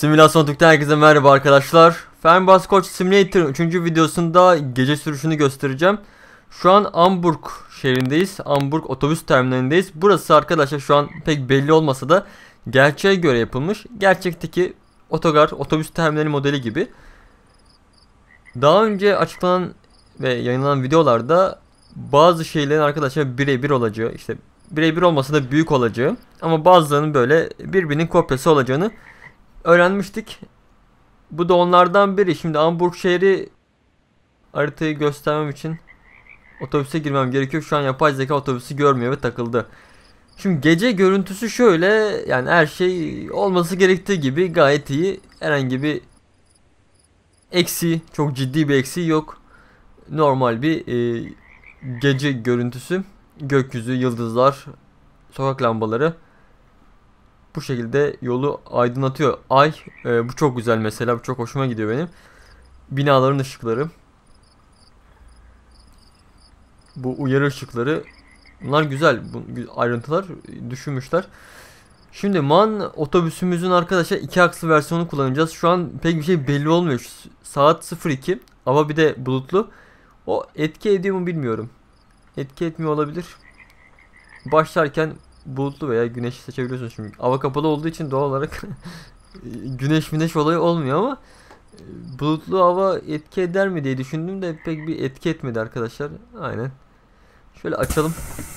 Simülasyon Türk'ten herkese merhaba arkadaşlar. Fernbus Coach Simulator 3. videosunda gece sürüşünü göstereceğim. Şu an Hamburg şehrindeyiz. Hamburg otobüs terminalindeyiz. Burası arkadaşlar şu an pek belli olmasa da gerçeğe göre yapılmış. Gerçekteki otogar, otobüs terminali modeli gibi. Daha önce açıklanan ve yayınlanan videolarda bazı şeylerin arkadaşlar birebir olacağı, işte birebir olmasa da büyük olacağı ama bazılarının böyle birbirinin kopyası olacağını öğrenmiştik. Bu da onlardan biri. Şimdi Hamburg şehri haritayı göstermem için otobüse girmem gerekiyor. Şu an yapay zeka otobüsü görmüyor ve takıldı. Şimdi gece görüntüsü şöyle, yani her şey olması gerektiği gibi gayet iyi. Herhangi bir eksiği, çok ciddi bir eksiği yok. Normal bir gece görüntüsü. Gökyüzü, yıldızlar, sokak lambaları bu şekilde yolu aydınlatıyor. Ay, bu çok güzel mesela, bu çok hoşuma gidiyor benim. Binaların ışıkları, bu uyarı ışıkları, bunlar güzel. Bu ayrıntılar düşünmüşler. Şimdi MAN otobüsümüzün arkadaşlar 2 akslı versiyonu kullanacağız. Şu an pek bir şey belli olmuyor. Saat 02 ama bir de bulutlu. O etki ediyor mu bilmiyorum. Etki etmiyor olabilir. Başlarken bulutlu veya güneşi seçebiliyorsunuz şimdi. Hava kapalı olduğu için doğal olarak güneş olayı olmuyor ama bulutlu hava etki eder mi diye düşündüm de pek bir etki etmedi arkadaşlar. Aynen. Şöyle açalım.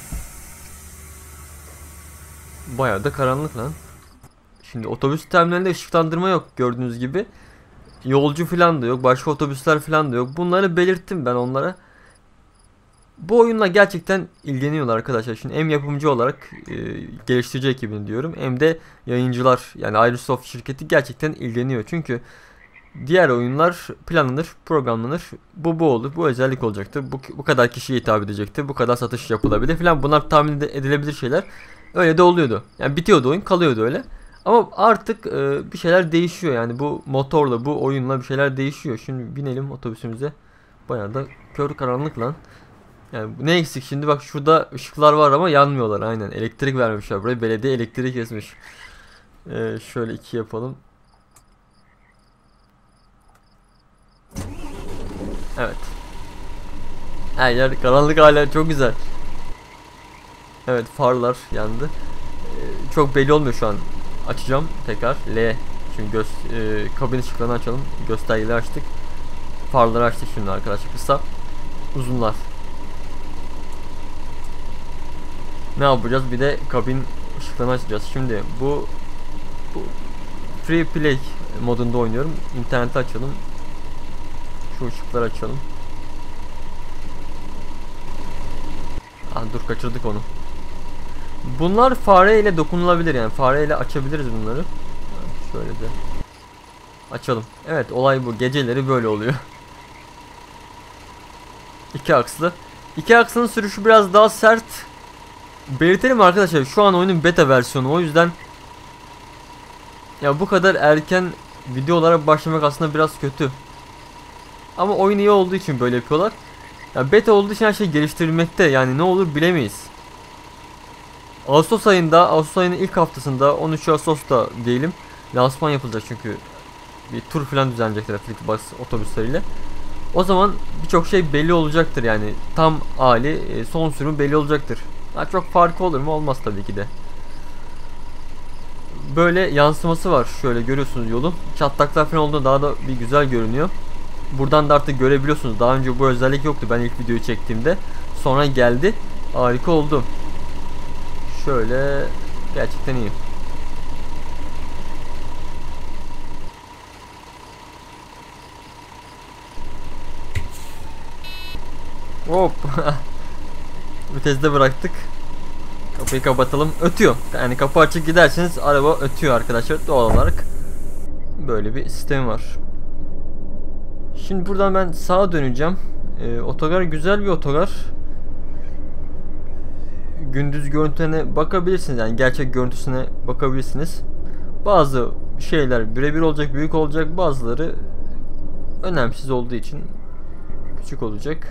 Bayağı da karanlık lan. Şimdi otobüs terminalinde ışıklandırma yok gördüğünüz gibi. Yolcu falan da yok. Başka otobüsler falan da yok. Bunları belirttim ben onlara. Bu oyunla gerçekten ilgileniyorlar arkadaşlar. Şimdi hem yapımcı olarak geliştirici ekibini diyorum, hem de yayıncılar, yani Aerosoft şirketi gerçekten ilgileniyor. Çünkü diğer oyunlar planlanır, programlanır. Bu olur, bu özellik olacaktır. Bu kadar kişiye hitap edecektir. Bu kadar satış yapılabilir falan. Bunlar tahmin edilebilir şeyler. Öyle de oluyordu. Yani bitiyordu oyun, kalıyordu öyle. Ama artık bir şeyler değişiyor. Yani bu motorla, bu oyunla bir şeyler değişiyor. Şimdi binelim otobüsümüze. Bayağı da kör karanlık lan. Yani ne eksik şimdi, bak şurada ışıklar var ama yanmıyorlar, aynen elektrik vermişler buraya, belediye elektrik kesmiş. Şöyle 2 yapalım. Evet. Her yer karanlık hala, çok güzel. Evet, farlar yandı. Çok belli olmuyor şu an. Açacağım tekrar L. Şimdi kabin ışıklarını açalım. Göstergeleri açtık. Farları açtık şimdi arkadaşlar, kısa uzunlar. Ne yapacağız? Bir de kabin ışıklarını açacağız. Şimdi bu free play modunda oynuyorum. İnterneti açalım. Şu ışıkları açalım. Dur, kaçırdık onu. Bunlar fare ile dokunulabilir, yani fare ile açabiliriz bunları. Şöyle de açalım. Evet, olay bu. Geceleri böyle oluyor. 2 akslı. 2 akslının sürüşü biraz daha sert. Belirtelim arkadaşlar, şu an oyunun beta versiyonu, o yüzden ya bu kadar erken videolara başlamak aslında biraz kötü. Ama oyun iyi olduğu için böyle yapıyorlar. Ya beta olduğu için her şey geliştirilmekte, yani ne olur bilemeyiz. Ağustos ayının ilk haftasında, 13 Ağustos'ta diyelim, lansman yapılacak çünkü bir tur falan düzenleyecekler FlixBus otobüsleriyle. O zaman birçok şey belli olacaktır, yani tam hali, son sürümü belli olacaktır. Çok farkı olur mu? Olmaz tabii ki de. Böyle yansıması var. Şöyle görüyorsunuz yolun. Çatlaklar falan olduğunda daha da bir güzel görünüyor. Buradan da artık görebiliyorsunuz. Daha önce bu özellik yoktu ben ilk videoyu çektiğimde. Sonra geldi. Harika oldu. Şöyle gerçekten iyi. Hop. Viteste bıraktık. Kapıyı kapatalım. Ötüyor. Yani kapı açık giderseniz araba ötüyor arkadaşlar. Doğal olarak böyle bir sistem var. Şimdi buradan ben sağa döneceğim. Otogar güzel bir otogar. Gündüz görüntülerine bakabilirsiniz. Yani gerçek görüntüsüne bakabilirsiniz. Bazı şeyler birebir olacak, büyük olacak. Bazıları önemsiz olduğu için küçük olacak.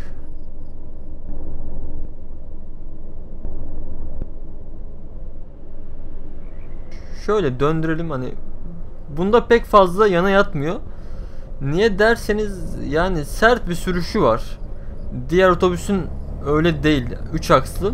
Şöyle döndürelim, hani Bunda pek fazla yana yatmıyor. Niye derseniz yani sert bir sürüşü var. Diğer otobüsün öyle değil. 3 akslı.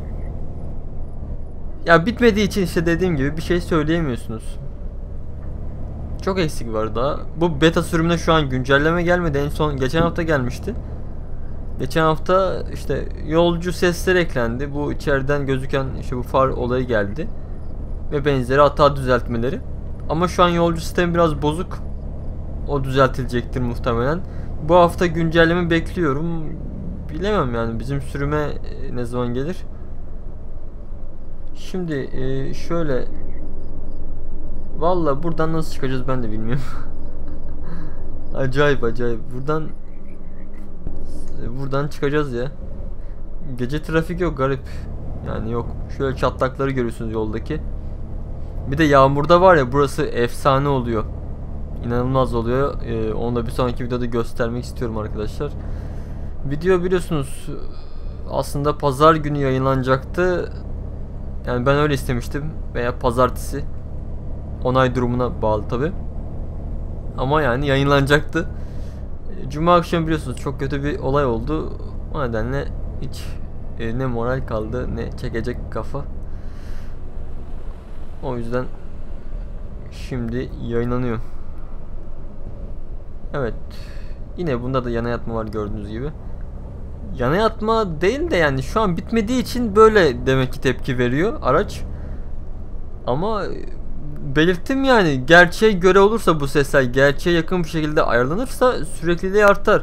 Ya bitmediği için işte dediğim gibi bir şey söyleyemiyorsunuz. Çok eksik var daha. Bu beta sürümüne şu an güncelleme gelmedi. En son geçen hafta gelmişti. Geçen hafta işte yolcu sesleri eklendi. Bu içeriden gözüken işte bu far olayı geldi. Ve benzeri hata düzeltmeleri. Ama şu an yolcu sistemi biraz bozuk. O düzeltilecektir muhtemelen. Bu hafta güncelleme bekliyorum. Bilemem yani bizim sürüme ne zaman gelir. Şimdi şöyle, valla buradan nasıl çıkacağız ben de bilmiyorum. Acayip acayip. Buradan çıkacağız ya. Gece trafik yok, garip. Yani yok. Şöyle çatlakları görüyorsunuz yoldaki. Bir de yağmurda var ya, burası efsane oluyor. İnanılmaz oluyor. Onu da bir sonraki videoda göstermek istiyorum arkadaşlar. Video biliyorsunuz aslında pazar günü yayınlanacaktı. Yani ben öyle istemiştim. Veya pazartesi. Onay durumuna bağlı tabi. Ama yani yayınlanacaktı. Cuma akşamı biliyorsunuz çok kötü bir olay oldu. O nedenle hiç ne moral kaldı ne çekecek kafa. O yüzden şimdi yayınlanıyor. Evet. Yine bunda da yana yatma var gördüğünüz gibi. Yana yatma değil de yani şu an bitmediği için böyle demek ki tepki veriyor araç. Ama belirttim yani, gerçeğe göre olursa bu sesler gerçeğe yakın bir şekilde ayarlanırsa sürekliliği artar.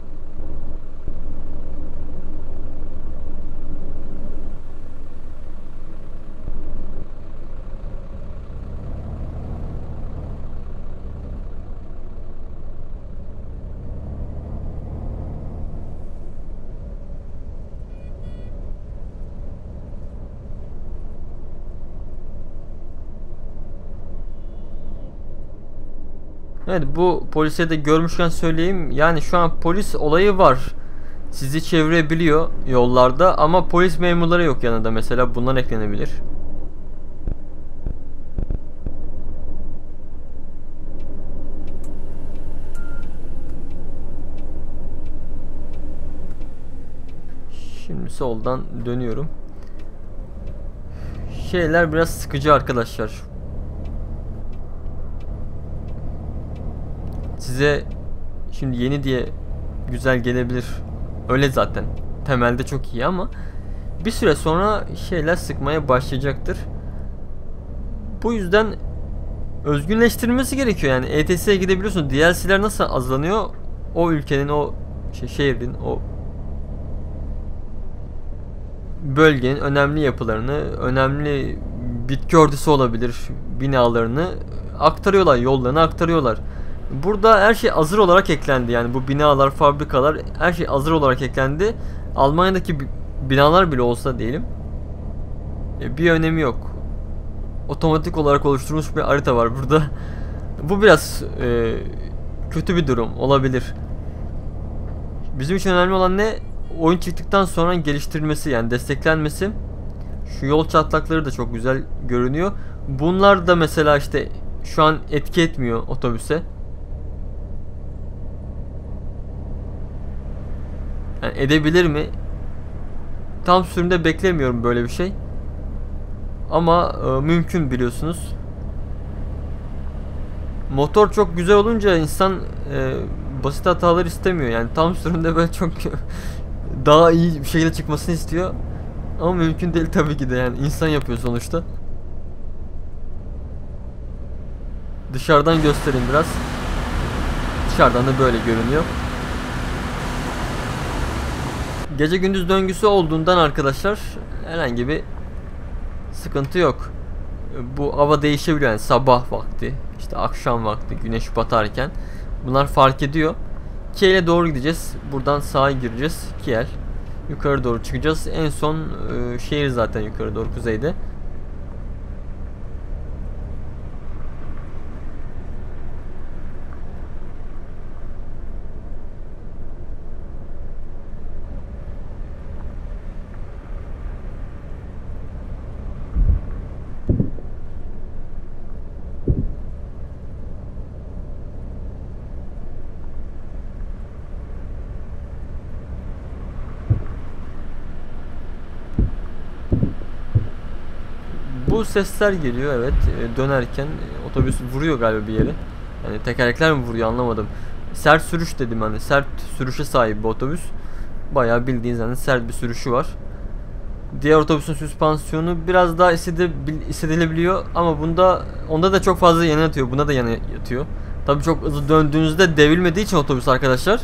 Evet, bu polise de görmüşken söyleyeyim. Yani şu an polis olayı var. Sizi çevirebiliyor yollarda ama polis memurları yok yanında, mesela bunlar eklenebilir. Şimdi soldan dönüyorum. Şeyler biraz sıkıcı arkadaşlar. Size şimdi yeni diye güzel gelebilir. Öyle zaten. Temelde çok iyi ama bir süre sonra şeyler sıkmaya başlayacaktır. Bu yüzden özgünleştirilmesi gerekiyor. Yani ETS'ye gidebiliyorsunuz. DLC'ler nasıl azlanıyor? O ülkenin, o şehrin, o bölgenin önemli yapılarını, önemli bitki örtüsü olabilir, binalarını aktarıyorlar, yollarını aktarıyorlar. Burada her şey hazır olarak eklendi. Yani bu binalar, fabrikalar, her şey hazır olarak eklendi. Almanya'daki binalar bile olsa diyelim, bir önemi yok. Otomatik olarak oluşturulmuş bir harita var burada. Bu biraz kötü bir durum olabilir. Bizim için önemli olan ne? Oyun çıktıktan sonra geliştirilmesi, yani desteklenmesi. Şu yol çatlakları da çok güzel görünüyor. Bunlar da mesela işte şu an etki etmiyor otobüse. Yani edebilir mi? Tam sürümde beklemiyorum böyle bir şey. Ama mümkün, biliyorsunuz. Motor çok güzel olunca insan basit hatalar istemiyor. Yani tam sürümde böyle çok daha iyi bir şekilde çıkmasını istiyor. Ama mümkün değil tabii ki de, yani insan yapıyor sonuçta. Dışarıdan göstereyim biraz. Dışarıdan da böyle görünüyor. Gece gündüz döngüsü olduğundan arkadaşlar herhangi bir sıkıntı yok. Bu hava değişebiliyor, yani sabah vakti, işte akşam vakti, güneş batarken bunlar fark ediyor. Kiel'e doğru gideceğiz. Buradan sağa gireceğiz. Kiel. Yukarı doğru çıkacağız. En son şehir zaten yukarı doğru kuzeyde. Bu sesler geliyor, evet. Dönerken otobüs vuruyor galiba bir yere. Yani tekerlekler mi vuruyor anlamadım. Sert sürüş dedim, hani sert sürüşe sahip bu otobüs. Bayağı bildiğiniz yani sert bir sürüşü var. Diğer otobüsün süspansiyonu biraz daha hissedilebiliyor ama onda da çok fazla yana yatıyor. Buna da yana yatıyor. Tabii çok hızlı döndüğünüzde devrilmediği için otobüs arkadaşlar.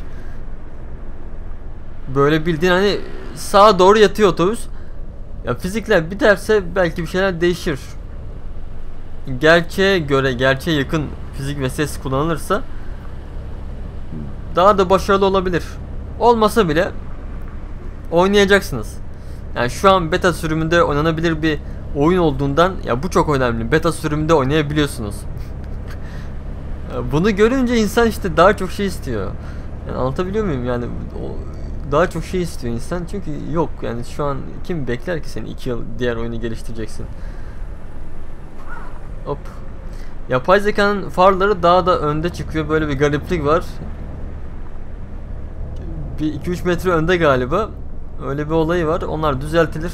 Böyle bildiğin hani sağa doğru yatıyor otobüs. Ya fizikler biterse belki bir şeyler değişir. Gerçeğe yakın fizik ve ses kullanılırsa daha da başarılı olabilir. Olmasa bile oynayacaksınız. Yani şu an beta sürümünde oynanabilir bir oyun olduğundan ya bu çok önemli. Beta sürümünde oynayabiliyorsunuz. Bunu görünce insan işte daha çok şey istiyor. Yani anlatabiliyor muyum? Yani daha çok şey istiyor insan çünkü yok yani şu an kim bekler ki seni 2 yıl diğer oyunu geliştireceksin. Hop. Yapay zekanın farları daha da önde çıkıyor, böyle bir gariplik var. Bir 2-3 metre önde galiba. Öyle bir olayı var. Onlar düzeltilir.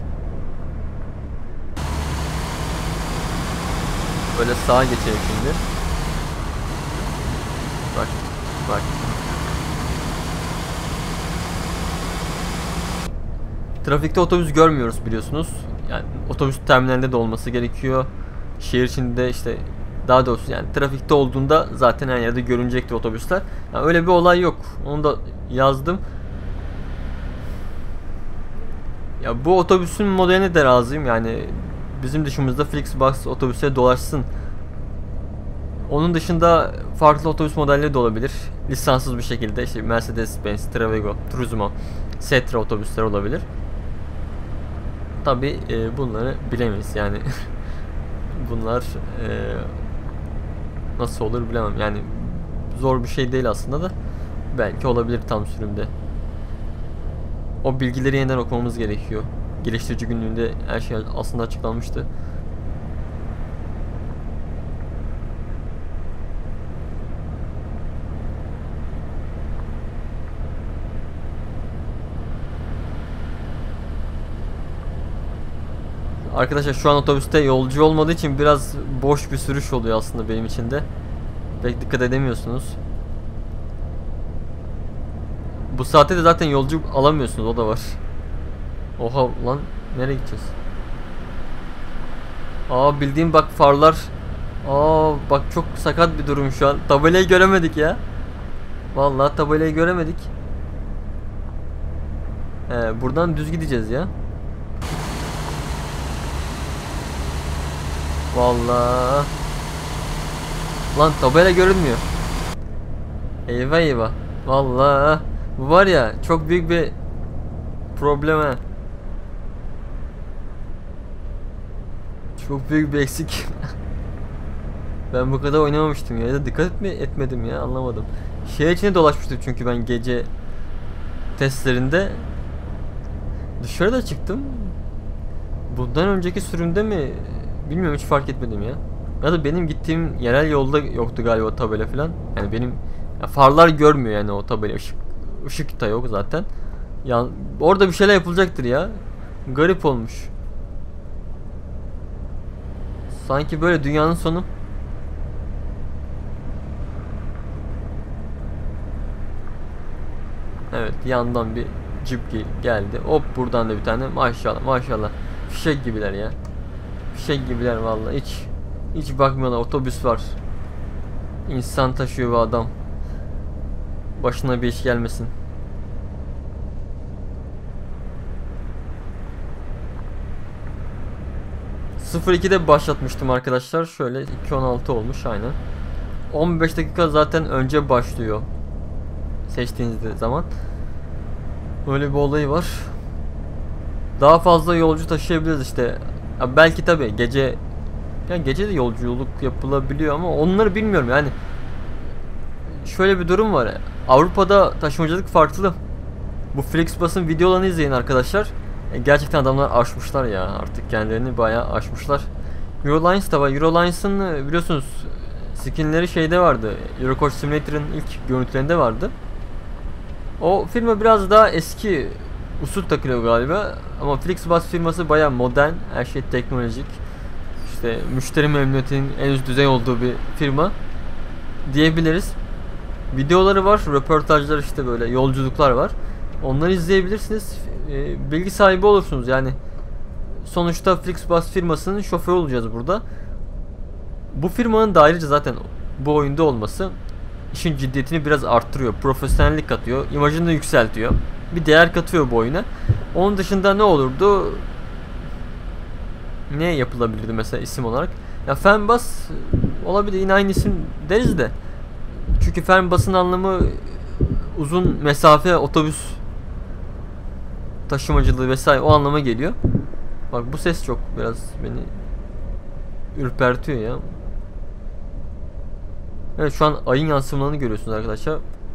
Böyle sağa geçelim şimdi. Bak. Bak. Trafikte otobüs görmüyoruz biliyorsunuz. Yani otobüs terminalinde de olması gerekiyor. Şehir içinde işte daha doğrusu yani trafikte olduğunda zaten her yerde görünecekti otobüsler. Yani öyle bir olay yok. Onu da yazdım. Ya bu otobüsün modeline de razıyım. Yani bizim dışımızda Flixbus otobüse dolaşsın. Onun dışında farklı otobüs modelleri de olabilir. Lisanssız bir şekilde işte Mercedes-Benz, Travego, Turismo, Setra otobüsler olabilir. Tabi bunları bilemeyiz yani. Bunlar nasıl olur bilemem. Yani zor bir şey değil aslında da belki olabilir tam sürümde. O bilgileri yeniden okumamız gerekiyor. Geliştirici günlüğünde her şey aslında açıklanmıştı. Arkadaşlar şu an otobüste yolcu olmadığı için biraz boş bir sürüş oluyor aslında benim için de. Pek dikkat edemiyorsunuz. Bu saatte de zaten yolcu alamıyorsunuz, o da var. Oha lan, nereye gideceğiz? Aa bildiğim bak farlar. Aa bak çok sakat bir durum şu an. Tabelayı göremedik ya. Vallahi tabelayı göremedik. Buradan düz gideceğiz ya. Vallahi. Lan tabela görünmüyor. Eyvah eyvah. Vallahi bu var ya çok büyük bir problem. Çok büyük bir eksik. Ben bu kadar oynamamıştım ya da dikkat etmedim ya, anlamadım. Şehir içine dolaşmıştım çünkü ben gece testlerinde. Dışarıda çıktım. Bundan önceki sürümde mi bilmiyorum, hiç fark etmedim ya. Ya da benim gittiğim yerel yolda yoktu galiba tabela falan. Yani benim ya farlar görmüyor yani o tabela, ışık da yok zaten. Ya orada bir şeyler yapılacaktır ya. Garip olmuş. Sanki böyle dünyanın sonu. Evet, yandan bir cip geldi. Hop buradan da bir tane, maşallah maşallah. Fişek gibiler ya. Fişek gibiler vallahi, hiç bakmıyorlar. Otobüs var. İnsan taşıyor bu adam. Başına bir iş gelmesin. .02'de başlatmıştım arkadaşlar. Şöyle 2.16 olmuş aynen. 15 dakika zaten önce başlıyor. Seçtiğiniz zaman. Böyle bir olayı var. Daha fazla yolcu taşıyabiliriz işte. Ya belki tabi gece, ya gece de yolculuk yapılabiliyor ama onları bilmiyorum yani. Şöyle bir durum var. Avrupa'da taşımacılık farklı. Bu Flixbus'un videolarını izleyin arkadaşlar. Gerçekten adamlar aşmışlar ya. Artık kendilerini bayağı aşmışlar. Eurolines da var. Eurolines'ın biliyorsunuz skinleri şeyde vardı. Eurocoach Simulator'ın ilk görüntülerinde vardı. O firma biraz daha eski usul takılıyor galiba. Ama Flixbus firması bayağı modern. Her şey teknolojik. işte müşteri memnuniyetinin en üst düzey olduğu bir firma diyebiliriz. Videoları var, röportajlar, işte böyle yolculuklar var. Onları izleyebilirsiniz. Bilgi sahibi olursunuz yani. Sonuçta Flixbus firmasının şoförü olacağız burada. Bu firmanın da ayrıca zaten bu oyunda olması işin ciddiyetini biraz arttırıyor. Profesyonellik katıyor, imajını da yükseltiyor. Bir değer katıyor bu oyuna. Onun dışında ne olurdu? Ne yapılabilirdi mesela isim olarak? Ya Fernbus olabilir, yine aynı isim deriz de. Çünkü Fernbus'un anlamı uzun mesafe otobüs taşımacılığı vesaire, o anlama geliyor. Bak bu ses çok biraz beni ürpertiyor ya. Evet, şu an ayın yansımalarını görüyorsunuz arkadaşlar.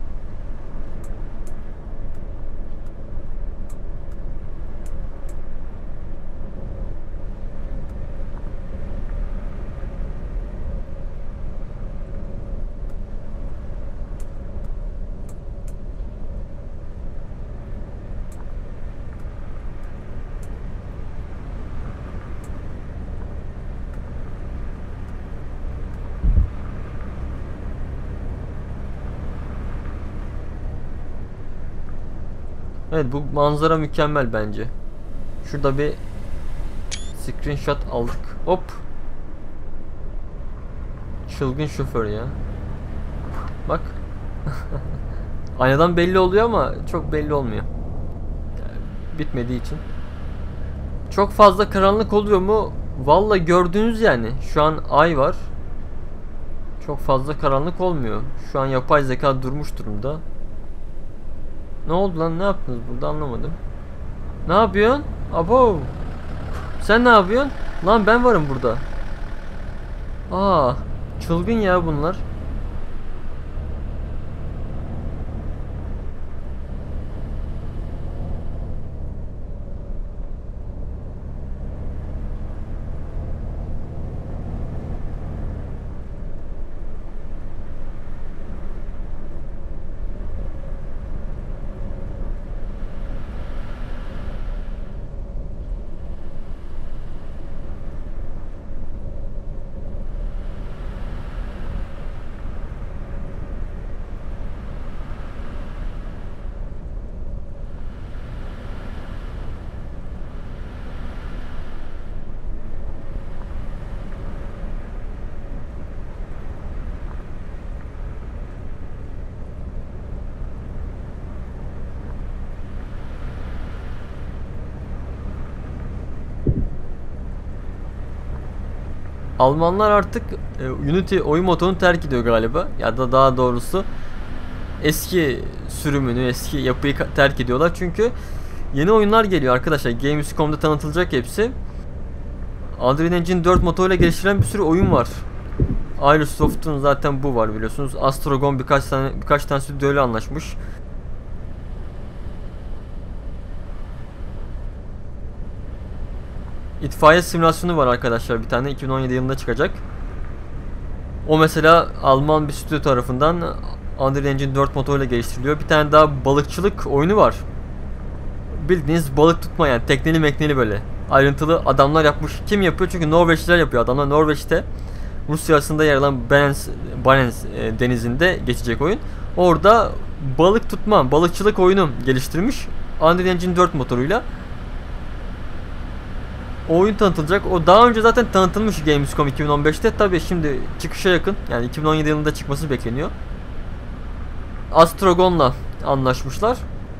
Evet, bu manzara mükemmel bence. Şurada bir screenshot aldık. Hop. Çılgın şoför ya. Bak. Aynadan belli oluyor ama çok belli olmuyor. Yani bitmediği için. Çok fazla karanlık oluyor mu? Vallahi gördüğünüz yani. Şu an ay var. Çok fazla karanlık olmuyor. Şu an yapay zeka durmuş durumda. Ne oldu lan? Ne yaptınız burada, anlamadım. Ne yapıyorsun? Abo. Sen ne yapıyorsun? Lan ben varım burada. Aa, çılgın ya bunlar. Almanlar artık Unity oyun motorunu terk ediyor galiba. Ya da daha doğrusu eski sürümünü, eski yapıyı terk ediyorlar. Çünkü yeni oyunlar geliyor arkadaşlar. Gamescom'da tanıtılacak hepsi. Unreal Engine 4 motoruyla geliştirilen bir sürü oyun var. Aerosoft'un zaten bu var biliyorsunuz. Astrogon birkaç tane stüdyoyla anlaşmış. İtfaiye simülasyonu var arkadaşlar, bir tane 2017 yılında çıkacak. O mesela Alman bir stüdyo tarafından Unreal Engine 4 motoruyla geliştiriliyor. Bir tane daha balıkçılık oyunu var. Bildiğiniz balık tutma, yani tekneli mekneli böyle. Ayrıntılı adamlar yapmış. Kim yapıyor? Çünkü Norveçliler yapıyor. Adamlar Norveç'te, Rusya arasında yer alan Barents denizinde geçecek oyun. Orada balık tutma, balıkçılık oyunu geliştirmiş Unreal Engine 4 motoruyla. O oyun tanıtılacak. O daha önce zaten tanıtılmış Gamescom 2015'te. Tabii şimdi çıkışa yakın. Yani 2017 yılında çıkması bekleniyor. Astrogon'la anlaşmışlar.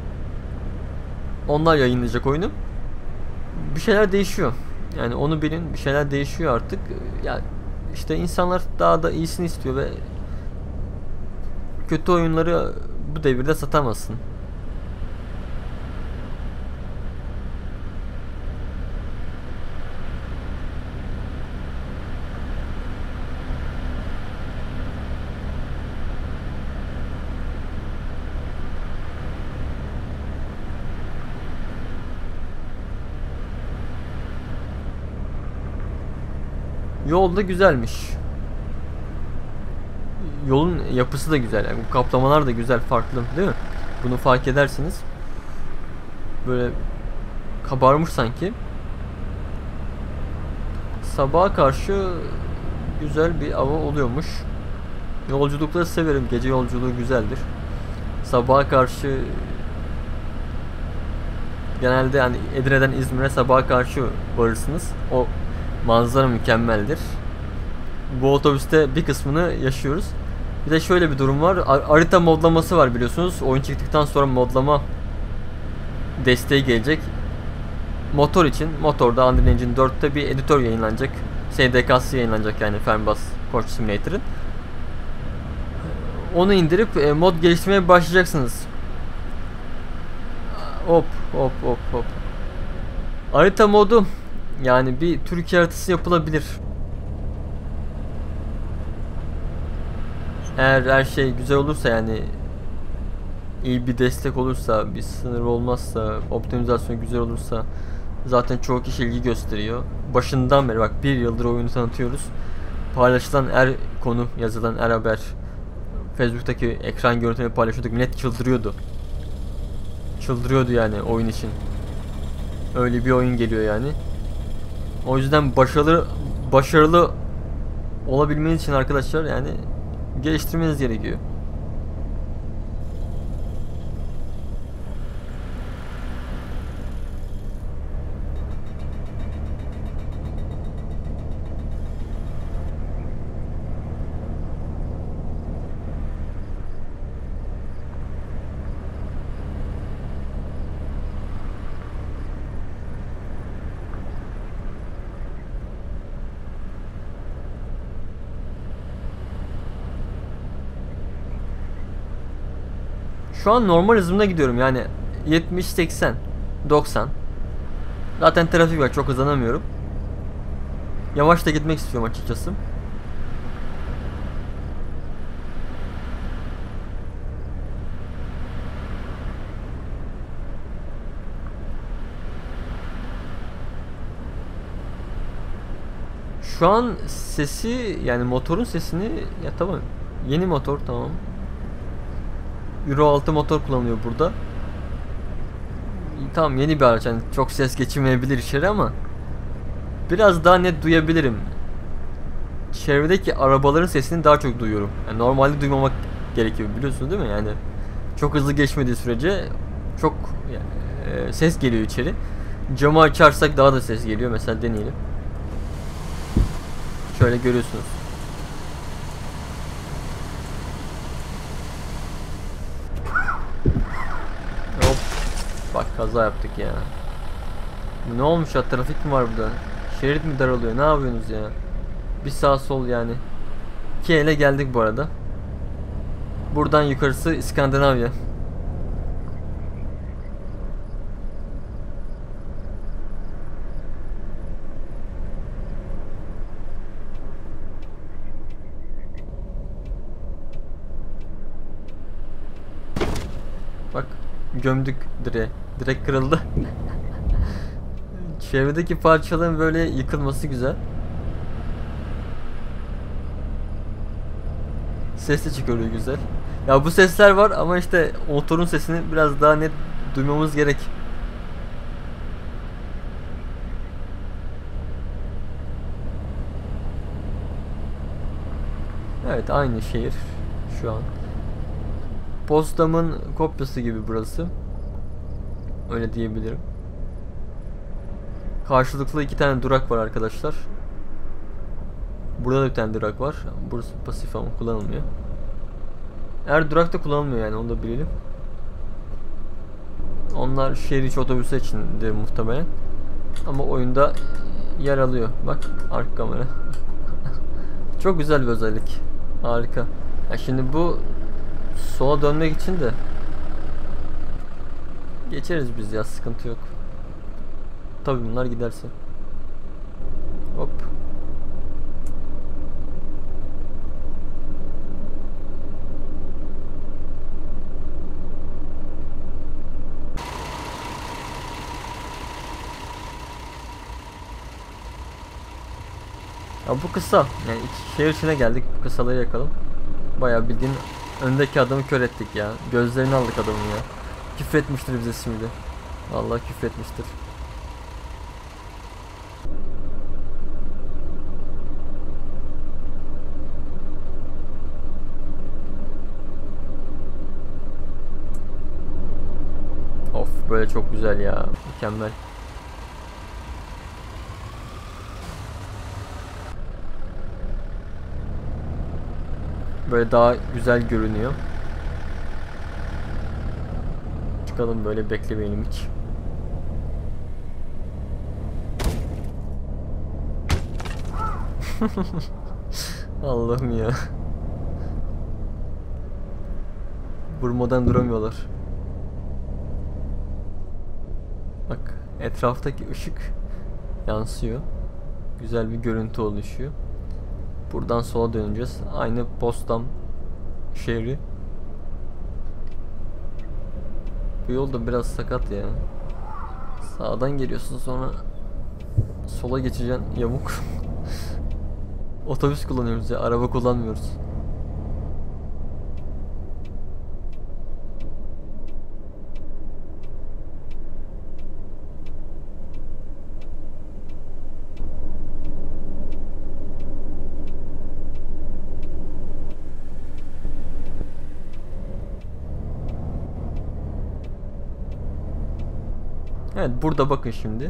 Onlar yayınlayacak oyunu. Bir şeyler değişiyor. Yani onu bilin, bir şeyler değişiyor artık. Yani işte insanlar daha da iyisini istiyor ve kötü oyunları bu devirde satamazsın. Yol da güzelmiş. Yolun yapısı da güzel. Yani bu kaplamalar da güzel, farklı, değil mi? Bunu fark edersiniz. Böyle kabarmış sanki. sabaha karşı güzel bir hava oluyormuş. Yolculukları severim. Gece yolculuğu güzeldir. Sabaha karşı genelde yani Edirne'den İzmir'e sabaha karşı varırsınız. O manzara mükemmeldir. Bu otobüste bir kısmını yaşıyoruz. Bir de şöyle bir durum var. Harita modlaması var biliyorsunuz. Oyun çıktıktan sonra modlama desteği gelecek. Motor için, motorda Unreal Engine 4'te bir editör yayınlanacak. SDK'sı yayınlanacak yani Fernbus Coach Simulator'ın. Onu indirip mod geliştirmeye başlayacaksınız. Hop hop hop hop. Harita modu yani bir Türkiye haritası yapılabilir. Eğer her şey güzel olursa yani iyi bir destek olursa, bir sınır olmazsa, optimizasyon güzel olursa zaten çoğu kişi ilgi gösteriyor. Başından beri bak bir yıldır oyunu tanıtıyoruz. Paylaşılan her konu, yazılan her haber, Facebook'taki ekran görüntüleri paylaşıyorduk. Millet çıldırıyordu. Çıldırıyordu yani oyun için. Öyle bir oyun geliyor yani. O yüzden başarılı olabilmeniz için arkadaşlar yani geliştirmeniz gerekiyor. Şu an normal hızımda gidiyorum yani 70, 80, 90. Zaten trafik var, çok hızlanamıyorum. Yavaş da gitmek istiyorum açıkçası. Şu an sesi yani motorun sesini ya tamam. Yeni motor tamam. Euro 6 motor kullanılıyor burada. Tamam yeni bir araç yani çok ses geçirmeyebilir içeri ama biraz daha net duyabilirim. Çevredeki arabaların sesini daha çok duyuyorum. Yani normalde duymamak gerekiyor biliyorsunuz değil mi? Yani çok hızlı geçmediği sürece çok ses geliyor içeri. Camı açarsak daha da ses geliyor. Mesela deneyelim. Şöyle görüyorsunuz. Hop. Bak kaza yaptık ya. Ne olmuş ya, trafik mi var burada? Şerit mi daralıyor? Ne yapıyorsunuz ya? Bir sağ sol yani. Kiel'e geldik bu arada. Buradan yukarısı İskandinavya. Bak gömdük direğe. Direk kırıldı. Çevredeki parçaların böyle yıkılması güzel. Ses de çıkarıyor güzel. Ya bu sesler var ama işte motorun sesini biraz daha net duymamız gerek. Evet aynı şehir şu an. Postamın kopyası gibi burası. Öyle diyebilirim. Karşılıklı iki tane durak var arkadaşlar. Burada da bir tane durak var. Burası pasif ama kullanılmıyor. Her durakta kullanılmıyor yani onu da bilelim. Onlar şehir içi otobüsü içindir muhtemelen. Ama oyunda yer alıyor. Bak arka kamera. Çok güzel bir özellik. Harika. Ya şimdi bu sola dönmek için de geçeriz biz ya, sıkıntı yok. Tabii bunlar giderse. Hop. Ya bu kısa. Yani şehir içine geldik. Bu kısaları yakalım. Bayağı bildiğin öndeki adamı kör ettik ya. Gözlerini aldık adamın ya. Küfretmiştir bize şimdi. Vallahi küfretmiştir. böyle çok güzel ya. Mükemmel. Böyle daha güzel görünüyor. Çıkalım, böyle beklemeyelim hiç. Allah'ım ya. Vurmadan duramıyorlar. Bak, etraftaki ışık yansıyor. Güzel bir görüntü oluşuyor. Buradan sola döneceğiz. Aynı Potsdam şehri. Bu yol da biraz sakat ya. Sağdan geliyorsun, sonra sola geçeceksin, yamuk. Otobüs kullanıyoruz ya, araba kullanmıyoruz. Evet, burada bakın şimdi.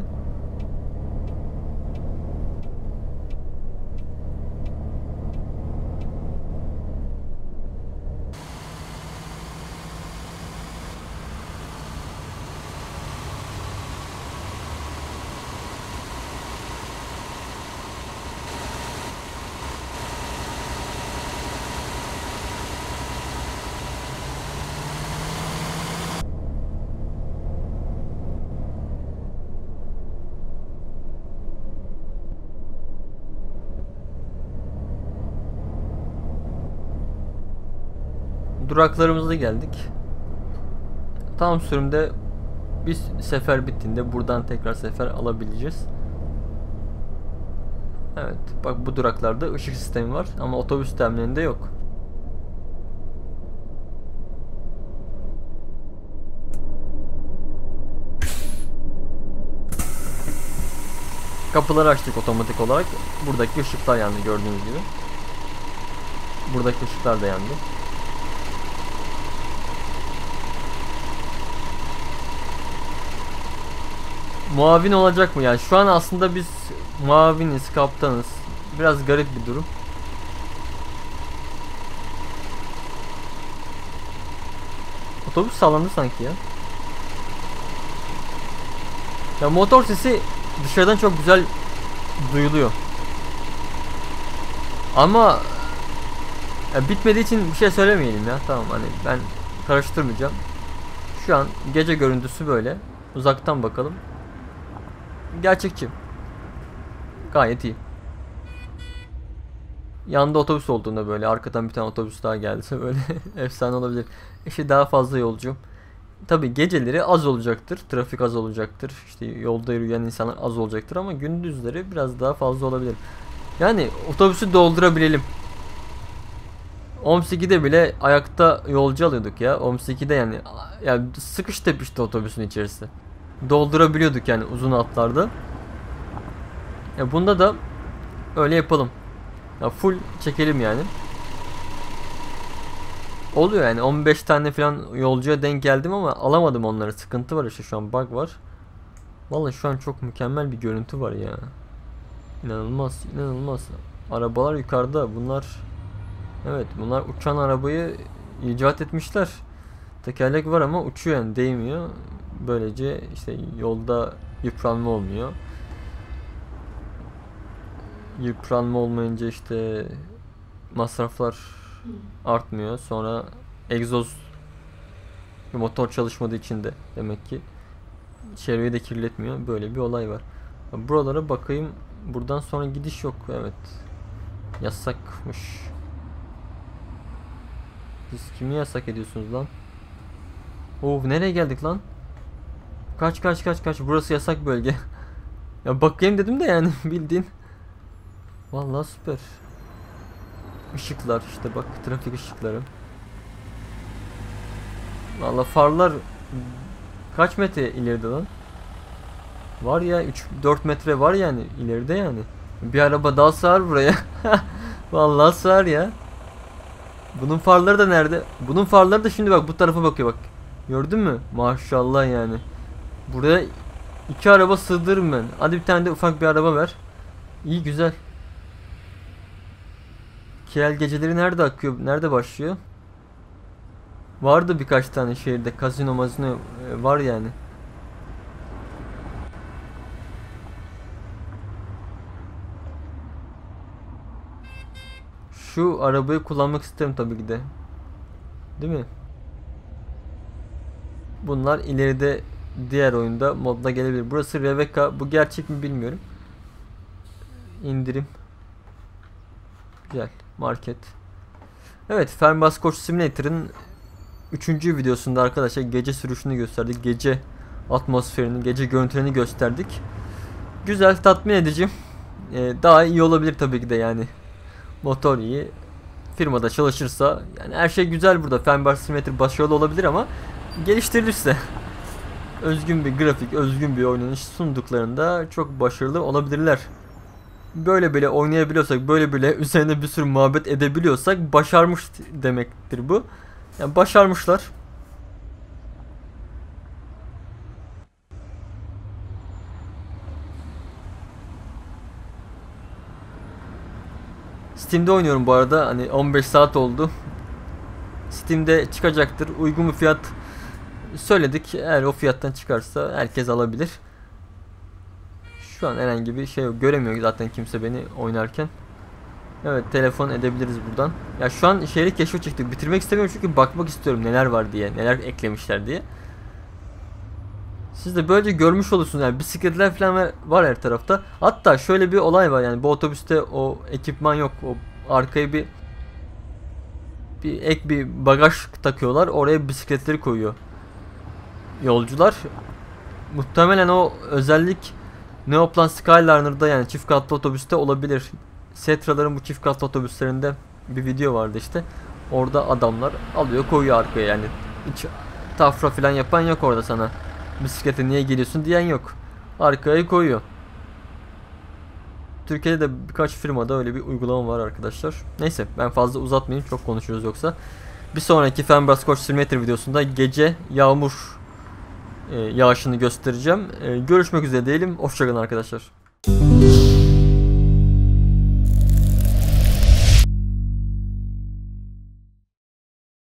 Duraklarımıza geldik. Tam sürümde bir sefer bittiğinde buradan tekrar sefer alabileceğiz. Evet, bak bu duraklarda ışık sistemi var ama otobüs terminalinde yok. Kapıları açtık otomatik olarak. Buradaki ışıklar yandı, gördüğünüz gibi. Buradaki ışıklar da yandı. Muavin olacak mı? Yani şu an aslında biz muaviniz, kaptanız. Biraz garip bir durum. Otobüs sallandı sanki ya. Ya motor sesi dışarıdan çok güzel duyuluyor. Ama ya bitmediği için bir şey söylemeyelim ya. Tamam, hani ben karıştırmayacağım. Şu an gece görüntüsü böyle. Uzaktan bakalım. Gerçekçi. Gayet iyi. Yanda otobüs olduğunda böyle arkadan bir tane otobüs daha gelse böyle efsane olabilir. İşte daha fazla yolcu. Tabi geceleri az olacaktır. Trafik az olacaktır. İşte yolda yürüyen insanlar az olacaktır ama gündüzleri biraz daha fazla olabilir. Yani otobüsü doldurabilelim. Omski'de bile ayakta yolcu alıyorduk ya. Omski'de yani sıkış tepişti otobüsün içerisi. Doldurabiliyorduk yani uzun hatlarda. Ya bunda da öyle yapalım. Ya full çekelim yani. Oluyor yani, 15 tane falan yolcuya denk geldim ama alamadım onları. Sıkıntı var işte, şu an bug var. Vallahi şu an çok mükemmel bir görüntü var ya. İnanılmaz, inanılmaz. Arabalar yukarıda. Bunlar, evet, bunlar uçan arabayı icat etmişler. Tekerlek var ama uçuyor yani, değmiyor. Böylece işte yolda yıpranma olmuyor. Yıpranma olmayınca işte masraflar artmıyor. Sonra egzoz, motor çalışmadığı için de demek ki çevreyi de kirletmiyor. Böyle bir olay var. Buralara bakayım. Buradan sonra gidiş yok. Evet. Yasakmış. Siz kimi yasak ediyorsunuz lan? Nereye geldik lan? Kaç kaç kaç kaç. Burası yasak bölge. Ya bakayım dedim de yani bildiğin. Vallahi süper. Işıklar işte, bak, trafik ışıkları. Vallahi farlar kaç metre ileride lan? Var ya, 3-4 metre var yani ileride yani. Bir araba daha sığar buraya. Vallahi sığar ya. Bunun farları da nerede? Bunun farları da şimdi bak bu tarafa bakıyor bak. Gördün mü? Maşallah yani. Buraya 2 araba sığdırırım ben. Hadi bir tane de ufak bir araba ver. İyi, güzel. Kiel geceleri nerede akıyor? Nerede başlıyor? Vardı birkaç tane şehirde. Kazino mazino var yani. Şu arabayı kullanmak isterim tabii ki de. Değil mi? Bunlar ileride diğer oyunda modda gelebilir. Burası Rebecca. Bu gerçek mi bilmiyorum. İndirim. Güzel. Market. Evet, Fernbus Coach Simulator'ın 3. videosunda arkadaşlar gece sürüşünü gösterdik. Gece atmosferini, gece görüntülerini gösterdik. Güzel, tatmin edici. Daha iyi olabilir tabii ki de yani. Motor iyi. Firmada çalışırsa yani her şey güzel burada. Fernbus Simulator başarılı olabilir ama geliştirilirse özgün bir grafik, özgün bir oynanış sunduklarında çok başarılı olabilirler. Böyle böyle oynayabiliyorsak, böyle böyle üzerine bir sürü muhabbet edebiliyorsak başarmış demektir bu. Yani başarmışlar. Steam'de oynuyorum bu arada. Hani 15 saat oldu. Steam'de çıkacaktır. Uygun bir fiyat söyledik. Eğer o fiyattan çıkarsa herkes alabilir. Şu an herhangi bir şey yok. Göremiyor zaten kimse beni oynarken. Evet, telefon edebiliriz buradan. Ya şu an şehri keşfe çıktık. Bitirmek istemiyorum çünkü bakmak istiyorum neler var diye. Neler eklemişler diye. Siz de böylece görmüş olursunuz. Yani bisikletler falan var her tarafta. Hatta şöyle bir olay var, yani bu otobüste o ekipman yok. O arkaya bir ek bir bagaj takıyorlar. Oraya bisikletleri koyuyor yolcular. Muhtemelen o özellik Neoplan Skyliner'da, yani çift katlı otobüste olabilir. Setra'ların bu çift katlı otobüslerinde bir video vardı işte. Orada adamlar alıyor koyuyor arkaya, yani hiç tafra falan yapan yok orada sana. Bisiklete niye geliyorsun diyen yok. Arkaya koyuyor. Türkiye'de de birkaç firmada öyle bir uygulama var arkadaşlar. Neyse, ben fazla uzatmayayım, çok konuşuyoruz yoksa. Bir sonraki Fernbus Coach Simulator videosunda gece yağmur yağışını göstereceğim. Görüşmek üzere diyelim. Hoşçakalın arkadaşlar.